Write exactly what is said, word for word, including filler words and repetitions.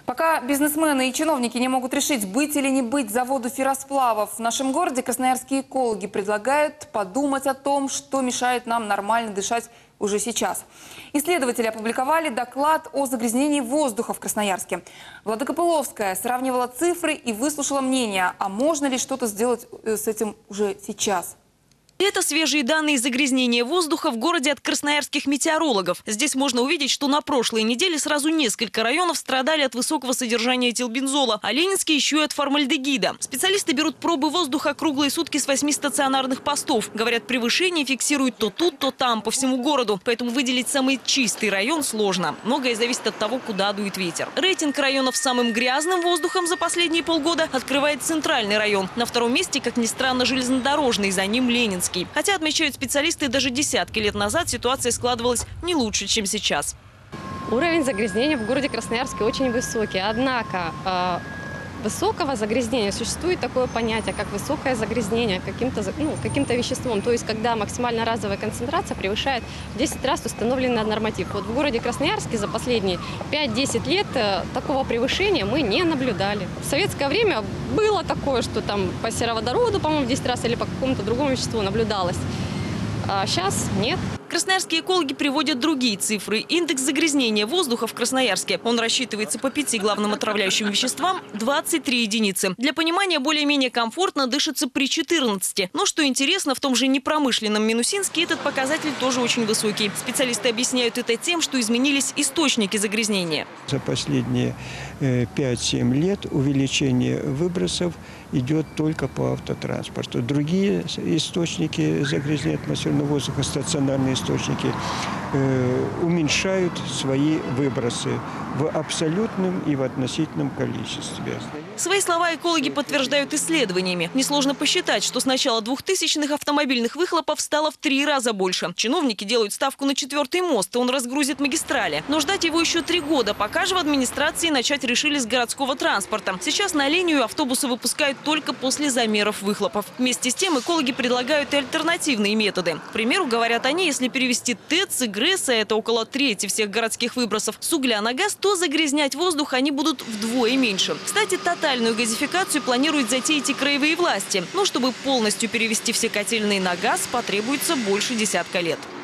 Пока бизнесмены и чиновники не могут решить, быть или не быть заводу ферросплавов в нашем городе, красноярские экологи предлагают подумать о том, что мешает нам нормально дышать уже сейчас. Исследователи опубликовали доклад о загрязнении воздуха в Красноярске. Владыкопыловская сравнивала цифры и выслушала мнение, а можно ли что-то сделать с этим уже сейчас. Это свежие данные загрязнения воздуха в городе от красноярских метеорологов. Здесь можно увидеть, что на прошлой неделе сразу несколько районов страдали от высокого содержания этилбензола, а Ленинский еще и от формальдегида. Специалисты берут пробы воздуха круглые сутки с восьми стационарных постов. Говорят, превышение фиксируют то тут, то там, по всему городу. Поэтому выделить самый чистый район сложно. Многое зависит от того, куда дует ветер. Рейтинг районов с самым грязным воздухом за последние полгода открывает центральный район. На втором месте, как ни странно, железнодорожный, за ним Ленинский. Хотя, отмечают специалисты, даже десятки лет назад ситуация складывалась не лучше, чем сейчас. Уровень загрязнения в городе Красноярске очень высокий. Однако э, высокого загрязнения существует такое понятие, как высокое загрязнение каким-то ну, каким-то веществом. То есть, когда максимально разовая концентрация превышает в десять раз установленный норматив. Вот в городе Красноярске за последние пять-десять лет э, такого превышения мы не наблюдали. В советское время было такое, что там по сероводороду, по-моему, в десять раз или по какому-то другому веществу наблюдалось. А сейчас нет. Красноярские экологи приводят другие цифры. Индекс загрязнения воздуха в Красноярске. Он рассчитывается по пяти главным отравляющим веществам – двадцать три единицы. Для понимания, более-менее комфортно дышится при четырнадцати. Но что интересно, в том же непромышленном Минусинске этот показатель тоже очень высокий. Специалисты объясняют это тем, что изменились источники загрязнения. За последние пять-семь лет увеличение выбросов идет только по автотранспорту. Другие источники загрязнения атмосферного воздуха, стационарные источники, э, уменьшают свои выбросы в абсолютном и в относительном количестве. Свои слова экологи подтверждают исследованиями. Несложно посчитать, что с начала двухтысячных автомобильных выхлопов стало в три раза больше. Чиновники делают ставку на четвертый мост, он разгрузит магистрали. Но ждать его еще три года, пока же в администрации начать решили с городского транспорта. Сейчас на линию автобусы выпускают только после замеров выхлопов. Вместе с тем экологи предлагают и альтернативные методы. К примеру, говорят они, если перевести ТЭЦ и ГРЭС, а это около трети всех городских выбросов, с угля на газ, то загрязнять воздух они будут вдвое меньше. Кстати, тотальную газификацию планируют затеять и краевые власти. Но чтобы полностью перевести все котельные на газ, потребуется больше десятка лет.